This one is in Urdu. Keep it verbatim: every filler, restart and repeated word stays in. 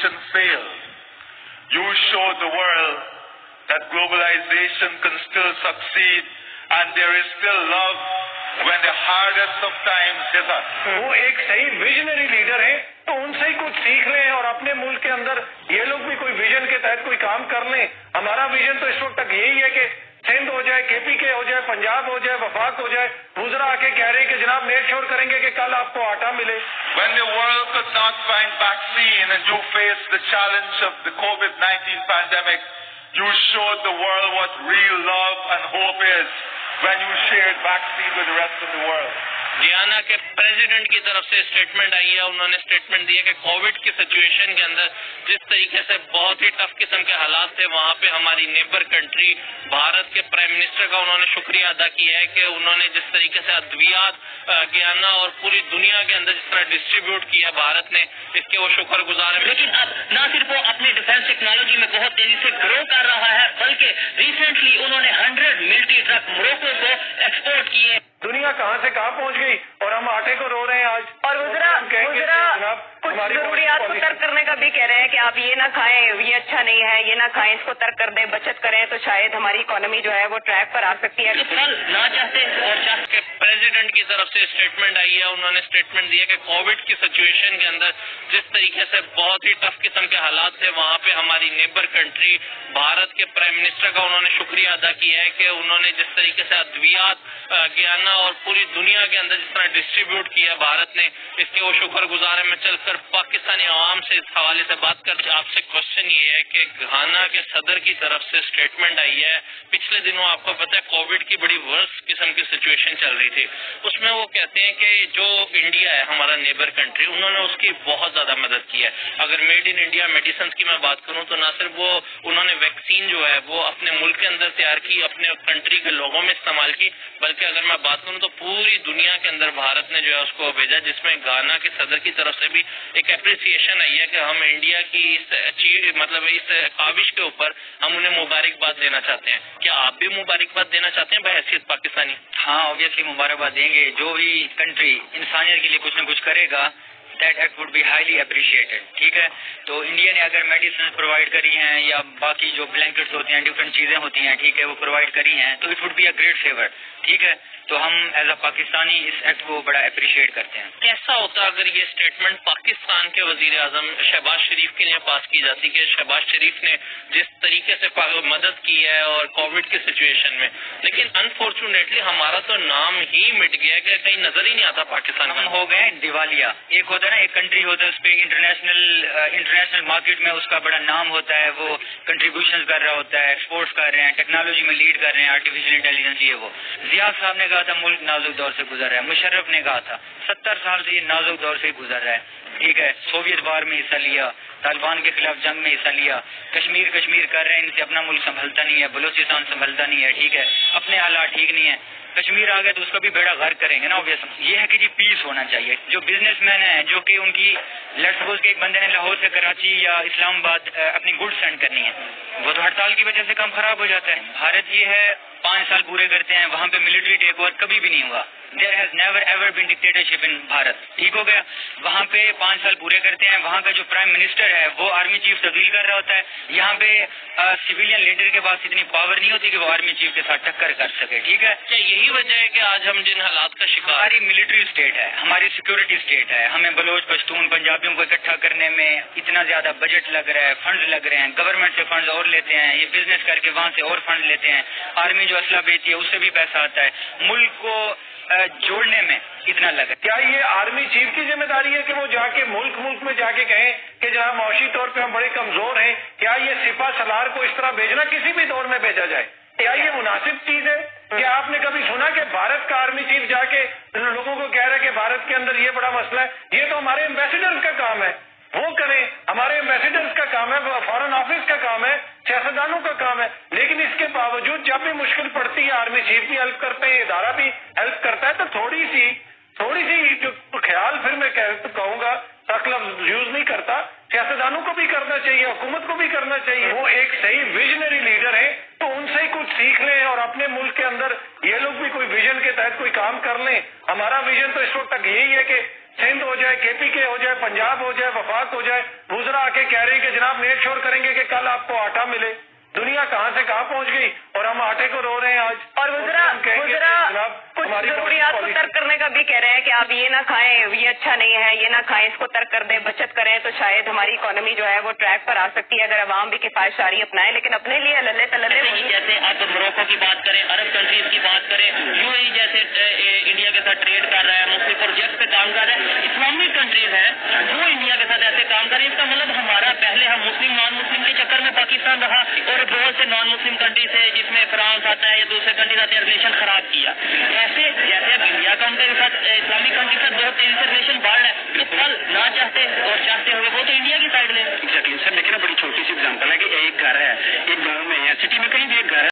globalization failed. You showed the world that globalization can still succeed and there is still love when the hardest of times is us. وہ ایک صحیح ویژنری لیڈر ہیں تو ان سے ہی کچھ سیکھ لیں اور اپنے ملک کے اندر یہ لوگ بھی کوئی ویژن کے تحت کوئی کام کر لیں. ہمارا ویژن تو اس وقت تک یہی ہے کہ سندھ ہو جائے, کے پی کے ہو جائے, پنجاب ہو جائے, وفاق ہو جائے. وزراء آ کے کہہ رہے ہیں کہ جناب میک شور کریں گے کہ کل آپ کو آٹا ملے. When the world could not find vaccine and you faced the challenge of the COVID nineteen pandemic, you showed the world what real love and hope is when you shared vaccine with the rest of the world. Guyana کے پریزیڈنٹ کی طرف سے اسٹیٹمنٹ آئی ہے. انہوں نے اسٹیٹمنٹ دی ہے کہ کووڈ کی سچویشن کے اندر جس طریقے سے بہت ہی ٹف قسم کے حالات تھے وہاں پہ ہماری نیبر کنٹری بھارت کے پرائم منسٹر کا انہوں نے شکریہ ادا کیا ہے کہ انہوں نے جس طریقے سے ادویات گیانا اور پوری دنیا کے اندر جس طرح ڈسٹریبیوٹ کیا بھارت نے, اس کے وہ شکر گزار ہیں. لیکن اب نہ صرف وہ اپنی ڈیفینس ٹیکنالوجی میں بہت تیزی سے گرو کر رہا ہے بلکہ ریسنٹلی انہوں نے ہنڈریڈ ملٹری ٹرک موروکو کو ایکسپورٹ کیے. دنیا کہاں سے کہاں پہنچ گئی اور ہم آٹے کو رو رہے ہیں آج. اور وزراء کچھ ضروریات کو ترک کرنے کا بھی کہہ رہے ہیں کہ آپ یہ نہ کھائیں, یہ اچھا نہیں ہے, یہ نہ کھائیں, اس کو ترک کر دیں, بچت کریں تو شاید ہماری اکانومی جو ہے وہ ٹریک پر آ سکتی ہے. پھل نہ چاہتے اور چاہتے. پریزیڈنٹ کی طرف سے اسٹیٹمنٹ آئی ہے. انہوں نے اسٹیٹمنٹ دی ہے کہ کووڈ کی سچویشن کے اندر جس طریقے سے بہت ہی ٹف قسم کے حالات تھے وہاں پہ ہماری نیبر کنٹری بھارت کے پرائم منسٹر کا انہوں نے شکریہ ادا کیا ہے کہ انہوں نے جس طریقے سے ادویات گیانا اور پوری دنیا کے اندر جس طرح ڈسٹریبیوٹ کیا بھارت نے, اس کے وہ شکر گزار ہیں. میں چل کر پاکستانی عوام سے اس حوالے سے بات کر آپ سے کوشچن یہ ہے کہ گھانا کے صدر کی طرف سے اسٹیٹمنٹ آئی ہے. پچھلے دنوں آپ کو پتہ ہے کووڈ کی بڑی ورس قسم کی سچویشن چل رہی تھی, اس میں وہ کہتے ہیں کہ جو انڈیا ہے ہمارا نیبر کنٹری, انہوں نے اس کی بہت زیادہ مدد کی ہے. اگر میڈ ان انڈیا میڈیسنس کی میں بات کروں تو نہ صرف وہ انہوں نے ویکسین جو ہے وہ اپنے ملک کے اندر تیار کی, اپنے کنٹری کے لوگوں میں استعمال کی, بلکہ اگر میں بات کروں تو پوری دنیا کے اندر بھارت نے جو ہے اس کو بھیجا, جس میں گانا کے صدر کی طرف سے بھی ایک اپریسیشن آئی ہے کہ ہم انڈیا کی اس مطلب اس کاوش کے اوپر ہم انہیں مبارکباد دینا چاہتے ہیں. کیا آپ بھی مبارکباد دینا چاہتے ہیں بحیثیت پاکستانی؟ ہاں آبویسلی مبارکباد دیں گے. جو بھی کنٹری انسانیت کے لیے کچھ نہ کچھ کرے گا that act would be highly appreciated. ٹھیک ہے, تو انڈیا نے اگر میڈیسن پرووائڈ کری ہیں یا باقی جو بلینکٹس ہوتے ہیں ڈفرینٹ چیزیں ہوتی ہیں, ٹھیک ہے, وہ پرووائڈ کری ہیں تو it would be a great favour. ٹھیک ہے, تو ہم ایز اے پاکستانی اس ایکٹ کو بڑا اپریشیٹ کرتے ہیں. کیسا ہوتا اگر یہ اسٹیٹمنٹ پاکستان کے وزیر اعظم شہباز شریف کے لیے پاس کی جاتی کہ شہباز شریف نے جس طریقے سے مدد کی ہے اور کووڈ کی سچویشن میں, لیکن انفارچونیٹلی ہمارا تو نام ہی مٹ گیا کہ کہیں نظر ہی نہیں آتا پاکستان. ہم ہو گئے دیوالیہ. ایک ہوتا ہے نا, ایک کنٹری ہوتا ہے اس پہ انٹرنیشنل انٹرنیشنل مارکیٹ میں اس کا بڑا نام ہوتا ہے, وہ کنٹریبیوشن کر رہا ہوتا ہے, ایکسپورٹس کر رہے ہیں, ٹیکنالوجی میں لیڈ کر رہے ہیں, آرٹیفیشیل انٹیلیجنس. یہ وہ ضیاء صاحب نے کہا تھا ملک نازک دور سے گزر رہا ہے, مشرف نے کہا تھا ستر سال سے یہ نازک دور سے گزر رہا ہے. ٹھیک ہے, سوویت وار میں حصہ لیا, طالبان کے خلاف جنگ میں حصہ لیا, کشمیر کشمیر کر رہے ہیں, ان سے اپنا ملک سنبھلتا نہیں ہے, بلوچستان سنبھلتا نہیں ہے. ٹھیک ہے, اپنے حالات ٹھیک نہیں ہے, کشمیر آ گئے تو اس کا بھی بیڑا غرق کریں گے نا. یہ ہے کہ جی پیس ہونا چاہیے. جو بزنس مین ہیں جو کہ ان کی لیٹس سپوز کہ ایک بندے نے لاہور سے کراچی یا اسلام آباد اپنی گڈ سینڈ کرنی ہے, وہ تو ہڑتال کی وجہ سے کام خراب ہو جاتا ہے. بھارت یہ ہے پانچ سال پورے کرتے ہیں, وہاں پہ ملٹری ٹیک اوور کبھی بھی نہیں ہوا. There has never ever been dictatorship in Bharat. ٹھیک ہو گیا, وہاں پہ پانچ سال پورے کرتے ہیں, وہاں کا جو پرائم منسٹر ہے وہ آرمی چیف تبدیل کر رہا ہوتا ہے. یہاں پہ سویلین لیڈر کے پاس اتنی پاور نہیں ہوتی کہ وہ آرمی چیف کے ساتھ ٹکر کر سکے. ٹھیک ہے, کیا یہی وجہ ہے کہ آج ہم جن حالات کا شکار, ہماری ملٹری اسٹیٹ ہے, ہماری سیکورٹی اسٹیٹ ہے, ہمیں بلوچ پشتون پنجابیوں کو اکٹھا کرنے میں اتنا زیادہ بجٹ لگ رہا ہے, فنڈ لگ رہے ہیں, گورنمنٹ سے فنڈ اور لیتے ہیں, یہ بزنس کر کے وہاں سے اور فنڈ لیتے ہیں, آرمی جو اسلحہ بیچتی ہے اس سے بھی پیسہ آتا ہے, ملک کو جوڑنے میں اتنا لگا. کیا یہ آرمی چیف کی ذمہ داری ہے کہ وہ جا کے ملک ملک میں جا کے کہیں کہ جہاں معاشی طور پہ ہم بڑے کمزور ہیں, کیا یہ سپاہ سالار کو اس طرح بھیجنا کسی بھی دور میں بھیجا جائے؟ کیا یہ مناسب چیز ہے؟ کیا آپ نے کبھی سنا کہ بھارت کا آرمی چیف جا کے لوگوں کو کہہ رہا ہے کہ بھارت کے اندر یہ بڑا مسئلہ ہے؟ یہ تو ہمارے ایمبیسیڈرز کا کام ہے, وہ کریں. ہمارے ایمبیسیڈرز کا کام ہے, فارن آفس کا کام ہے, سیاستدانوں کا کام ہے. لیکن اس کے باوجود جب بھی مشکل پڑتی ہے آرمی چیف بھی ہیلپ کرتے ہیں, ادارہ بھی ہیلپ کرتا ہے, تو تھوڑی سی تھوڑی سی جو خیال پھر میں کہوں گا سخت لفظ یوز نہیں کرتا, سیاستدانوں کو بھی کرنا چاہیے, حکومت کو بھی کرنا چاہیے. وہ ایک صحیح ویژنری لیڈر ہیں تو ان سے ہی کچھ سیکھ لیں اور اپنے ملک کے اندر یہ لوگ بھی کوئی ویژن کے تحت کوئی کام کر لیں. ہمارا ویژن تو اس وقت تک یہی ہے کہ سندھ ہو جائے، کے پی کے ہو جائے، پنجاب ہو جائے، وفاق ہو جائے، وزراء آ کے کہہ رہے ہیں کہ جناب میک شور کریں گے کہ کل آپ کو آٹا ملے. دنیا کہاں سے کہاں پہنچ گئی اور ہم آٹے کو رو رہے ہیں آج. اور وزراء وزراء کچھ ضروریات کو ترک کرنے کا بھی کہہ رہے ہیں کہ آپ یہ نہ کھائیں، یہ اچھا نہیں ہے، یہ نہ کھائیں، اس کو ترک کر دیں، بچت کریں تو شاید ہماری اکانومی جو ہے وہ ٹریک پر آ سکتی ہے اگر عوام بھی کفایت شاری اپنائیں. لیکن اپنے لیے للے تللے جیسے آپ موروکو کی بات کریں، عرب کنٹریز کی بات کریں، یو اے ای جیسے انڈیا کے ساتھ ٹریڈ کر رہا ہے، مختلف پروجیکٹ پہ کام کر رہا ہے، اسلامک کنٹریز ہیں جو انڈیا کے ساتھ ایسے کام کر رہے ہیں. اس کا مطلب ہمارا پہلے ہم مسلم نان مسلم کے چکر میں پاکستان رہا اور بہت سے نان مسلم کنٹریز ہے جس میں فرانس آتا ہے یا دوسرے کنٹریز آتے ہیں، ریلیشن خراب کیا. ایسے جیسے اب انڈیا کا ان کے ساتھ اسلامک کنٹری کے ساتھ بہت تیزی سے ریلیشن بڑھ رہا ہے تو کل نہ چاہتے اور چاہتے ہوئے وہ تو انڈیا کی سائڈ لیں. سر لیکن بڑی چھوٹی سی ایگزامپل ہے کہ ایک گھر ہے، ایک گاؤں میں ہے، سٹی میں کہیں بھی ایک گھر ہے.